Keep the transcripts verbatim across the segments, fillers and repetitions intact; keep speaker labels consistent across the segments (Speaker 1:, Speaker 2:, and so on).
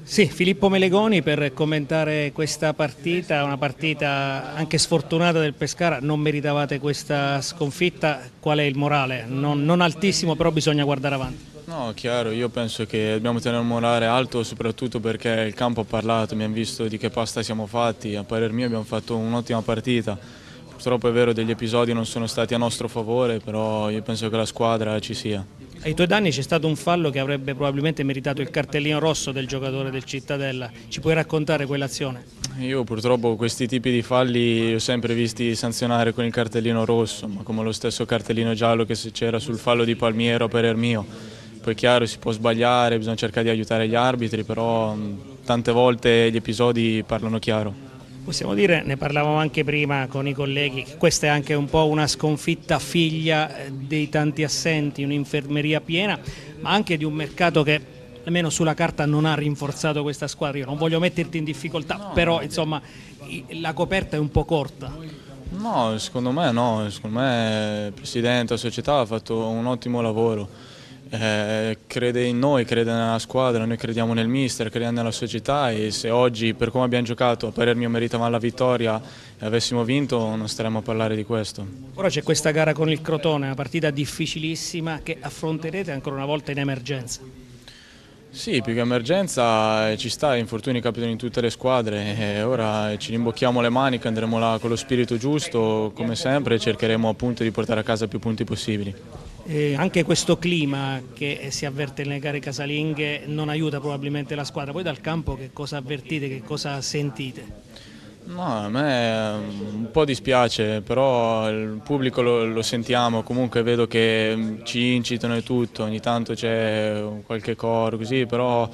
Speaker 1: Sì, Filippo Melegoni per commentare questa partita, una partita anche sfortunata del Pescara, non meritavate questa sconfitta, qual è il morale? Non, non altissimo, però bisogna guardare avanti.
Speaker 2: No, chiaro, io penso che dobbiamo tenere un morale alto soprattutto perché il campo ha parlato, abbiamo visto di che pasta siamo fatti, a parer mio abbiamo fatto un'ottima partita. Purtroppo è vero, degli episodi non sono stati a nostro favore, però io penso che la squadra ci sia.
Speaker 1: Ai tuoi danni c'è stato un fallo che avrebbe probabilmente meritato il cartellino rosso del giocatore del Cittadella, ci puoi raccontare quell'azione?
Speaker 2: Io purtroppo questi tipi di falli li ho sempre visti sanzionare con il cartellino rosso, ma come lo stesso cartellino giallo che c'era sul fallo di Palmiero a parer mio. Poi è chiaro, si può sbagliare, bisogna cercare di aiutare gli arbitri, però tante volte gli episodi parlano chiaro.
Speaker 1: Possiamo dire, ne parlavamo anche prima con i colleghi, che questa è anche un po' una sconfitta figlia dei tanti assenti, un'infermeria piena, ma anche di un mercato che almeno sulla carta non ha rinforzato questa squadra. Io non voglio metterti in difficoltà, no, però insomma la coperta è un po' corta.
Speaker 2: No, secondo me no, secondo me il Presidente, la società ha fatto un ottimo lavoro. Eh, crede in noi, crede nella squadra, noi crediamo nel mister, crediamo nella società e se oggi per come abbiamo giocato a parer mio meritavamo la vittoria e avessimo vinto non staremmo a parlare di questo.
Speaker 1: Ora c'è questa gara con il Crotone, una partita difficilissima che affronterete ancora una volta in emergenza.
Speaker 2: Sì, più che emergenza ci sta, infortuni capitano in tutte le squadre e ora ci rimbocchiamo le maniche, andremo là con lo spirito giusto come sempre e cercheremo appunto di portare a casa più punti possibili.
Speaker 1: Eh, anche questo clima che si avverte nelle gare casalinghe non aiuta probabilmente la squadra. Poi dal campo che cosa avvertite, che cosa sentite?
Speaker 2: No, a me un po' dispiace, però il pubblico lo, lo sentiamo, comunque vedo che ci incitano e tutto, ogni tanto c'è qualche coro così, però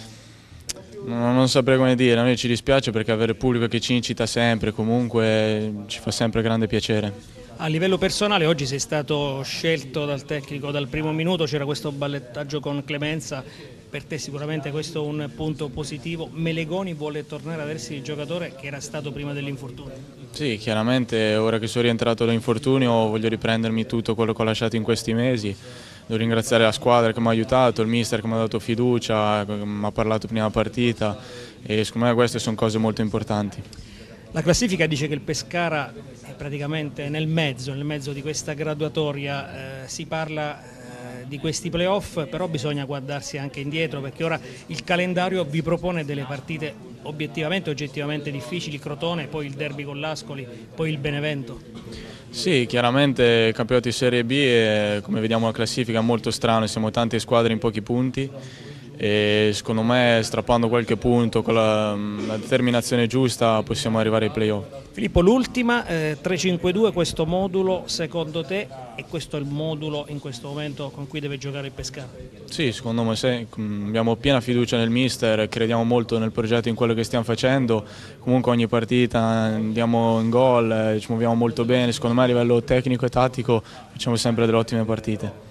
Speaker 2: non, non saprei come dire, a me ci dispiace perché avere il pubblico che ci incita sempre, comunque ci fa sempre grande piacere.
Speaker 1: A livello personale oggi sei stato scelto dal tecnico dal primo minuto, c'era questo ballettaggio con Clemenza, per te sicuramente questo è un punto positivo. Melegoni vuole tornare ad essere il giocatore che era stato prima dell'infortunio.
Speaker 2: Sì, chiaramente ora che sono rientrato dall'infortunio voglio riprendermi tutto quello che ho lasciato in questi mesi. Devo ringraziare la squadra che mi ha aiutato, il mister che mi ha dato fiducia, mi ha parlato prima della partita e secondo me queste sono cose molto importanti.
Speaker 1: La classifica dice che il Pescara è praticamente nel mezzo, nel mezzo di questa graduatoria, eh, si parla eh, di questi playoff, però bisogna guardarsi anche indietro perché ora il calendario vi propone delle partite obiettivamente e oggettivamente difficili, Crotone, poi il derby con l'Ascoli, poi il Benevento.
Speaker 2: Sì, chiaramente il campionato di Serie B è, come vediamo la classifica, è molto strano, siamo tante squadre in pochi punti e secondo me strappando qualche punto con la, la determinazione giusta possiamo arrivare ai playoff.
Speaker 1: Filippo, l'ultima, eh, tre cinque due, questo modulo secondo te e questo è il modulo in questo momento con cui deve giocare il Pescara?
Speaker 2: Sì, secondo me sì, abbiamo piena fiducia nel mister, crediamo molto nel progetto, in quello che stiamo facendo, comunque ogni partita andiamo in gol, ci muoviamo molto bene, secondo me a livello tecnico e tattico facciamo sempre delle ottime partite.